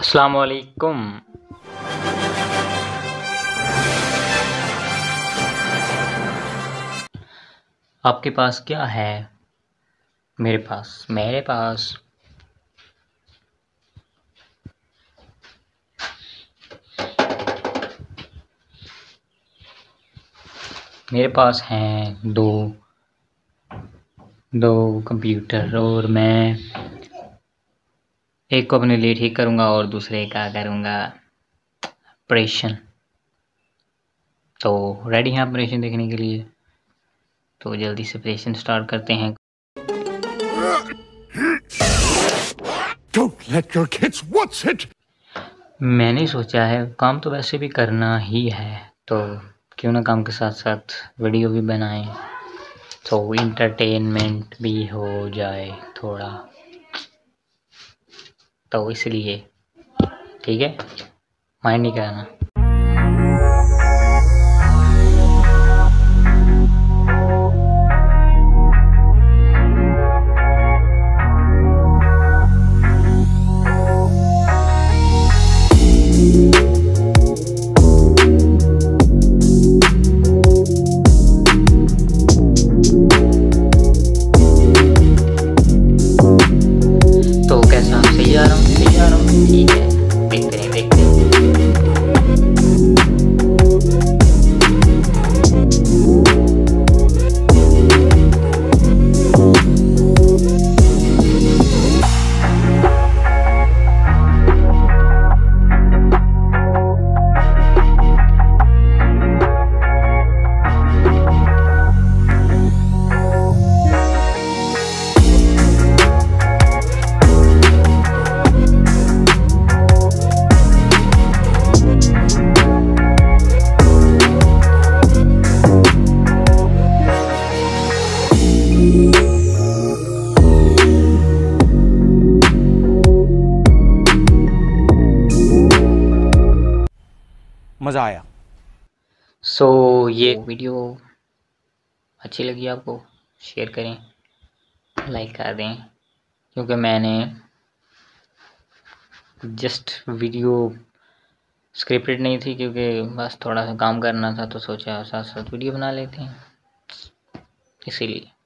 अस्सलाम वालेकुम। आपके पास क्या है? मेरे पास हैं दो कंप्यूटर, और मैं एक को अपने लिए ठीक करूँगा और दूसरे का करूँगा ऑपरेशन। तो रेडी हैं ऑपरेशन देखने के लिए? तो जल्दी से ऑपरेशन स्टार्ट करते हैं। Don't let your kids watch it. मैंने सोचा है काम तो वैसे भी करना ही है, तो क्यों ना काम के साथ साथ वीडियो भी बनाएं, तो इंटरटेनमेंट भी हो जाए थोड़ा, तो इसलिए ठीक है, माइंड नहीं करना। तो कैसा सही जा रहा हूँ? ठीक है, देखते हैं। मज़ा आया। सो ये वीडियो अच्छी लगी आपको, शेयर करें, लाइक कर दें, क्योंकि मैंने जस्ट वीडियो स्क्रिप्टेड नहीं थी, क्योंकि बस थोड़ा सा काम करना था, तो सोचा साथ साथ वीडियो बना लेते हैं, इसीलिए।